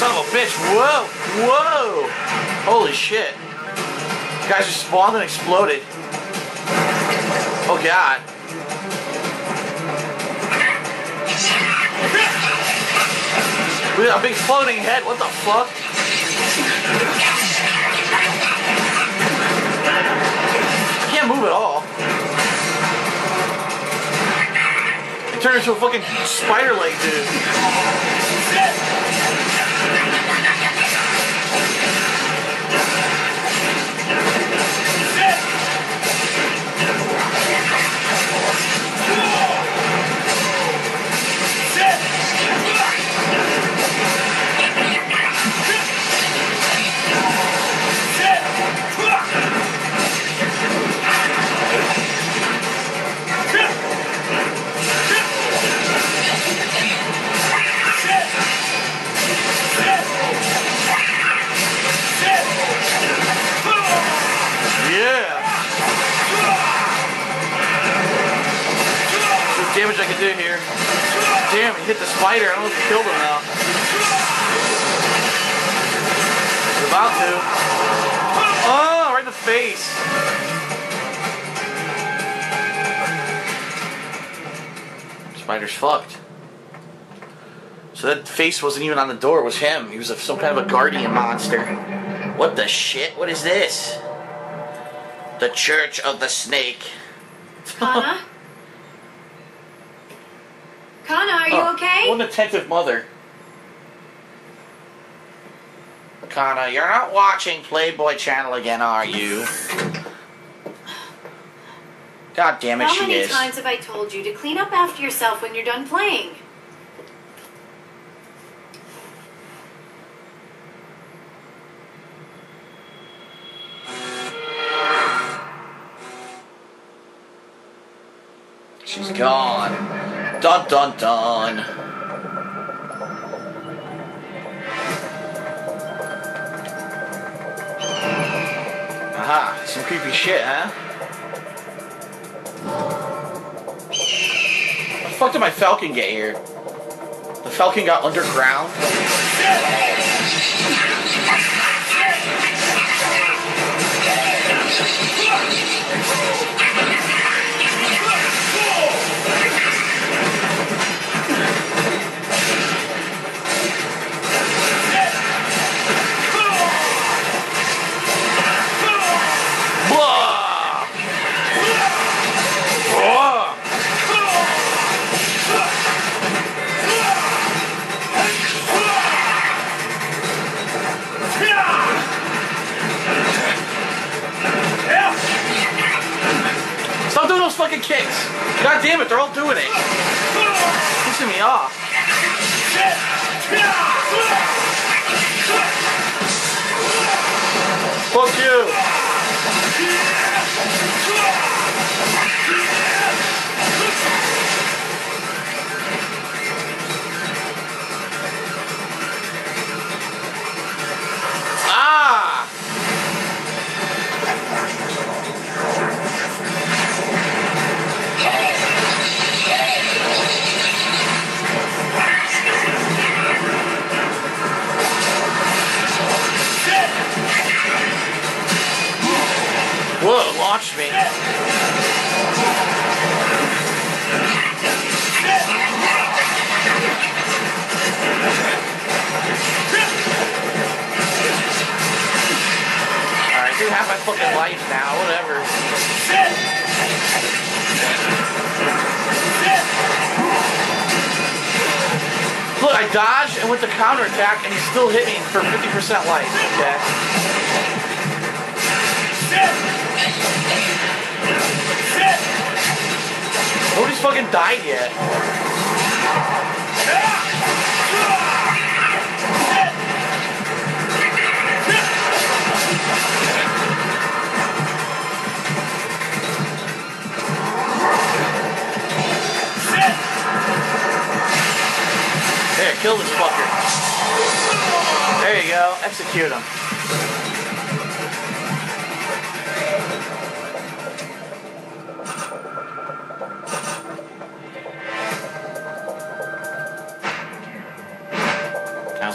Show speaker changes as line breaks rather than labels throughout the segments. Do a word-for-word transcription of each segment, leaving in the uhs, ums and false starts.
son of a bitch. Whoa. Whoa. Holy shit. Guys just spawned and exploded. Oh god. We got a big floating head. What the fuck? I can't move at all. It turned into a fucking spider leg, dude. Damage I can do here. Damn, he hit the spider. I don't know if he killed him now. He's about to. Oh, right in the face. Spider's fucked. So that face wasn't even on the door. It was him. He was a, some kind of a guardian monster. What the shit? What is this? The Church of the Snake.
Kana? Kana, are you
oh,
okay?
One attentive mother. Kana, you're not watching Playboy Channel again, are you? God damn it,
How
she
many
is.
times have I told you to clean up after yourself when you're done playing?
She's gone. Dun dun dun. Aha, some creepy shit, huh? How the fuck did my Falcon get here? The Falcon got underground? Stop doing those fucking kicks! God damn it, they're all doing it! Pissing me off. Fuck you! Ah! Whoa, it launched me. Alright, I do have my fucking life now, whatever. Look, I dodged and went to counterattack and he still hit me for fifty percent life, okay? Nobody's fucking died yet. There, kill this fucker. There you go, execute him.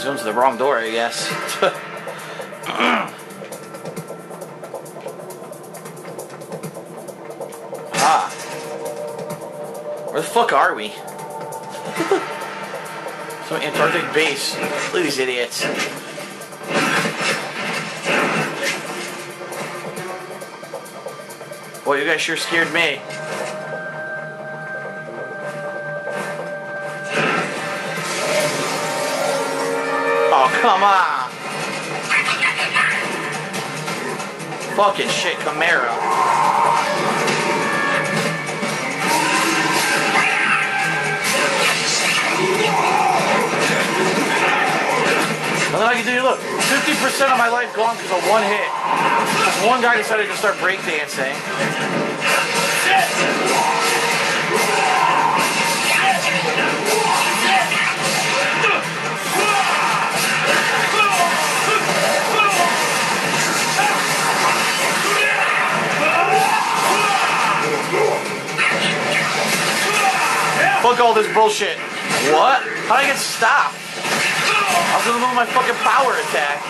went to the wrong door, I guess. Ah. Where the fuck are we? Some Antarctic base. Look at these idiots. Boy, you guys sure scared me. Oh, come on. Fucking shit, Camaro. Nothing I can do. Look, fifty percent of my life gone because of one hit. This one guy decided to start breakdancing. Fuck all this bullshit. What? How'd I get stopped? I was in the middle of my fucking power attack.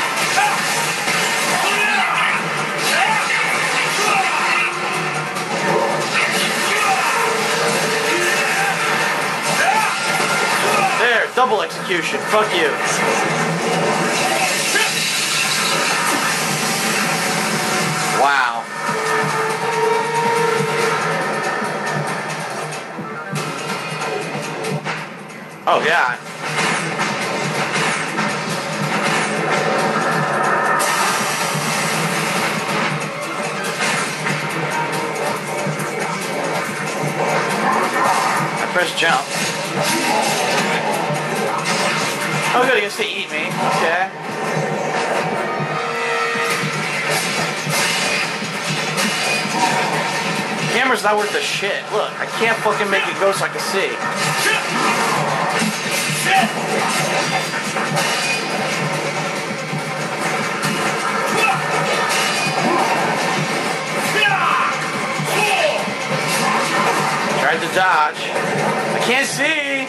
There, double execution. Fuck you. Wow. Oh, yeah. I press jump. Oh, good, I guess they eat me. Okay. The camera's not worth a shit. Look, I can't fucking make it go so I can see. Tried to dodge. I can't see.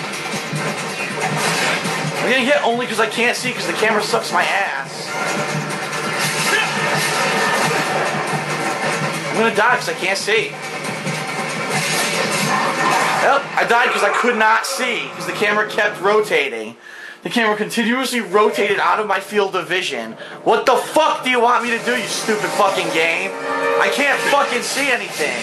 I'm getting hit only because I can't see because the camera sucks my ass. I'm gonna die because I can't see. Yep, I died because I could not see because the camera kept rotating. The camera continuously rotated out of my field of vision. What the fuck do you want me to do, you stupid fucking game? I can't fucking see anything.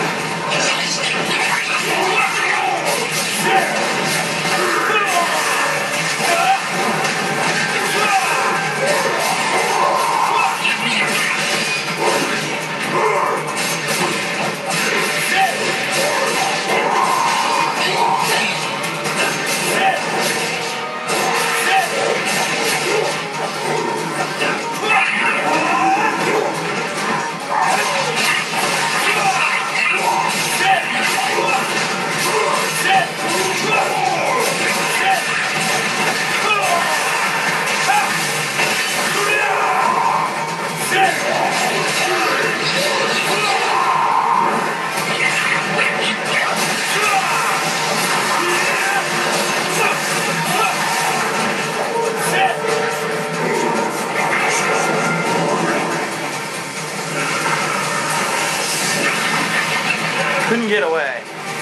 Couldn't get away.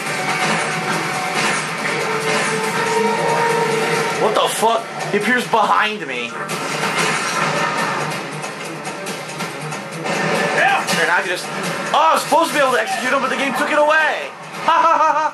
What the fuck? He appears behind me. Here, now I can just... Oh, I was supposed to be able to execute him, but the game took it away. Ha ha ha ha.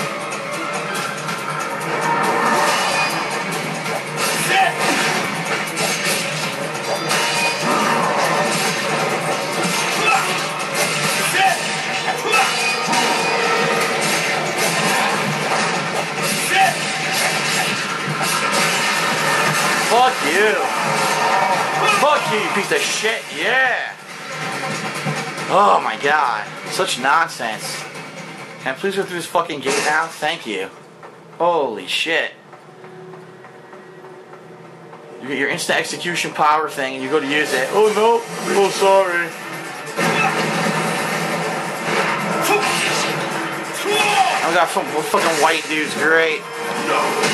Fuck you. Fuck you, you piece of shit. Yeah. Oh my god. Such nonsense. Can I please go through this fucking gate now? Thank you. Holy shit. You get your instant execution power thing and you go to use it. Oh no. Oh sorry. I got some fucking white dudes. Great.